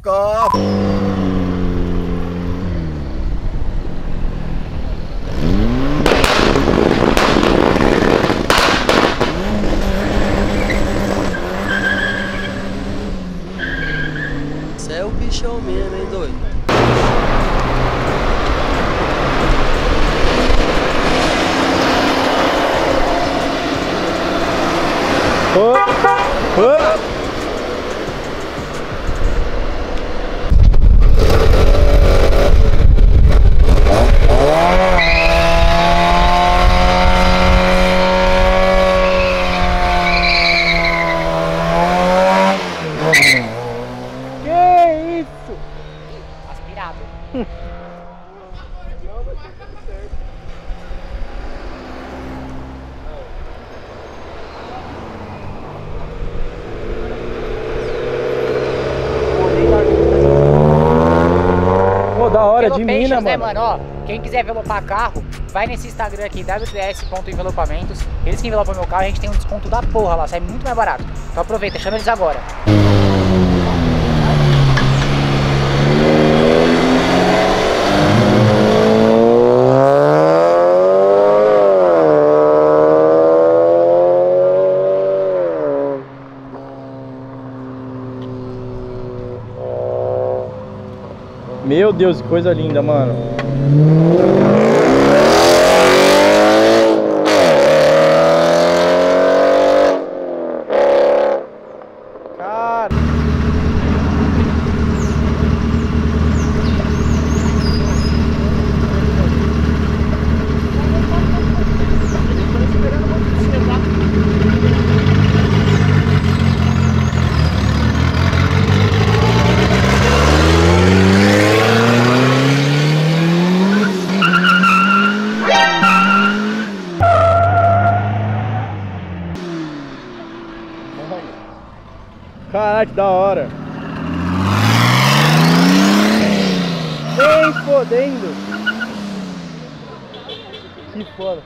cof. Você é o bichão mesmo, hein, doido? Que isso? Aspirado. Pô, da hora, de Envelopations, mina, né, mano. Ó, quem quiser envelopar carro, vai nesse Instagram aqui, wts.envelopamentos. Eles que envelopam meu carro, a gente tem um desconto da porra lá, sai muito mais barato. Então aproveita, chama eles agora. Meu Deus, que coisa linda, mano. Cara. Caraca, que da hora. Nem fodendo. Que foda.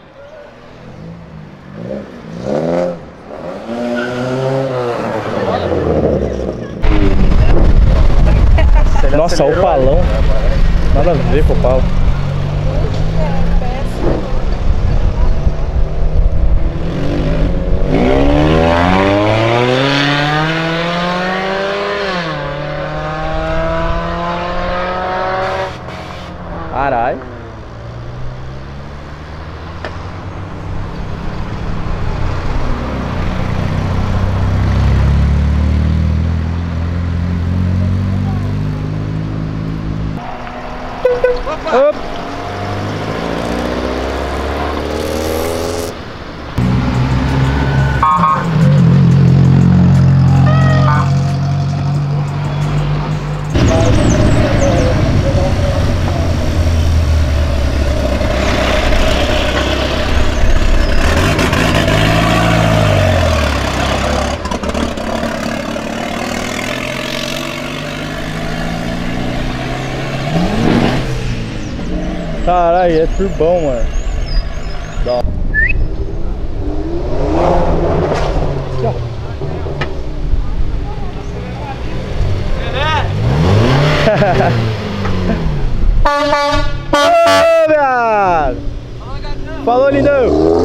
Nossa, o palão. Nada a ver com o pau. Caralho. Opa. Caralho, é turbão, mano. Dá. Ô, viado! Falou, lindão!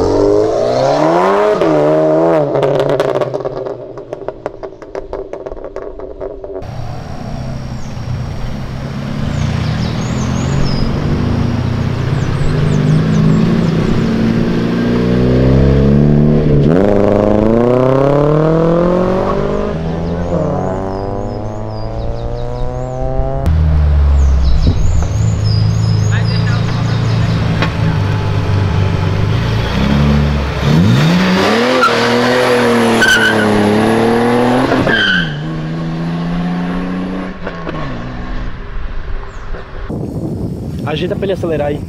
Ajeita pra ele acelerar aí.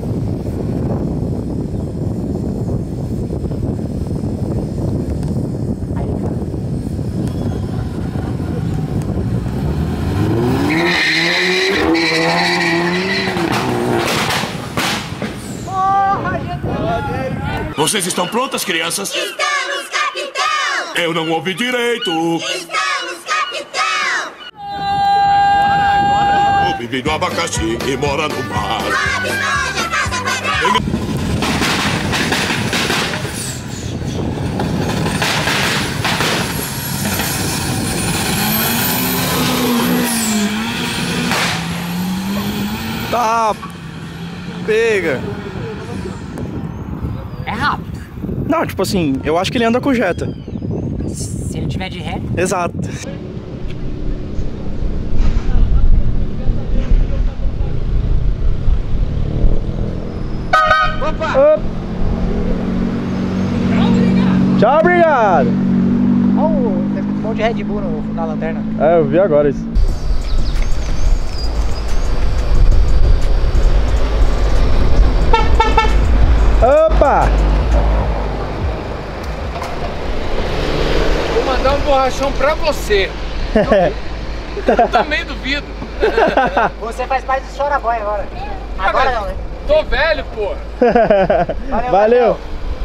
Vocês estão prontas, crianças? Estamos, capitão! Eu não ouvi direito. Estamos, capitão! vive no abacaxi e mora no mar. Tá, pega. É rápido. Não, tipo assim, eu acho que ele anda com Jetta. Se ele tiver de ré. Exato. Opa! Tchau, obrigado. Olha o monte de Red Bull na lanterna. É, eu vi agora isso. Opa! Vou mandar um borrachão pra você. Eu também duvido. Você faz parte do Chora Boy agora. Agora não, né? Tô velho, pô. Valeu.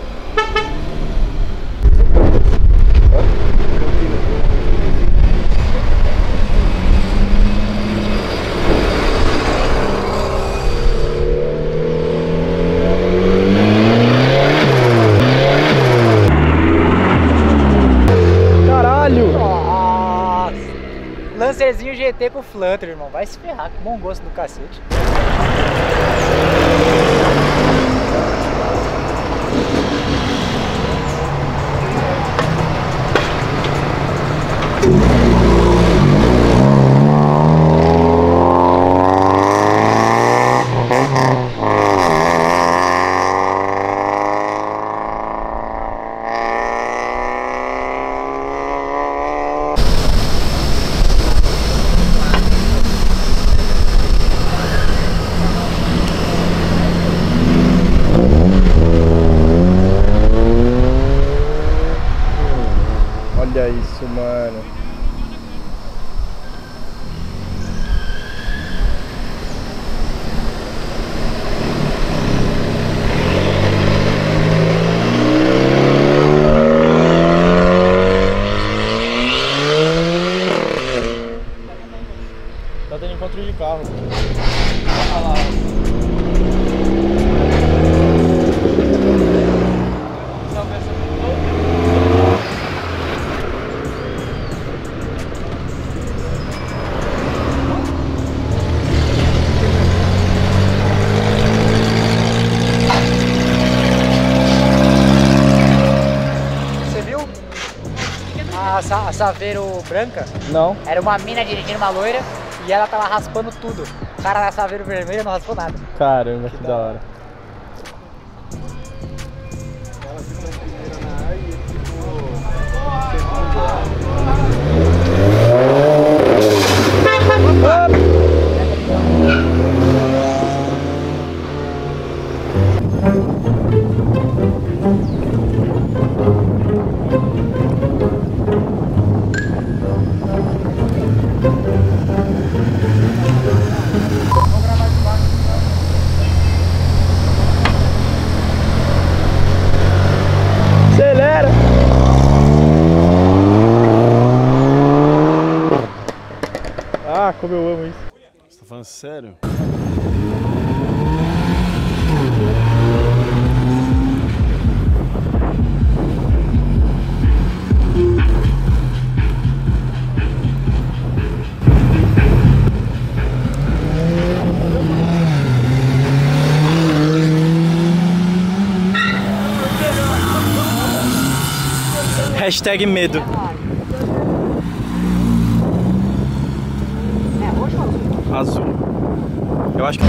Caralho! Nossa! Lancerzinho GT pro Flutter, irmão. Vai se ferrar, que bom gosto do cacete. Olha isso, mano. Tá tendo encontro de carro. Olha lá. A Saveiro branca Não. era uma mina dirigindo uma loira e ela tava raspando tudo. O cara na Saveiro vermelha não raspou nada. Caramba, que da hora. Acelera! Ah, como eu amo isso. Você tá falando sério? Hashtag medo. É roxo ou azul? Azul. Eu acho que...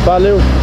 Valeu.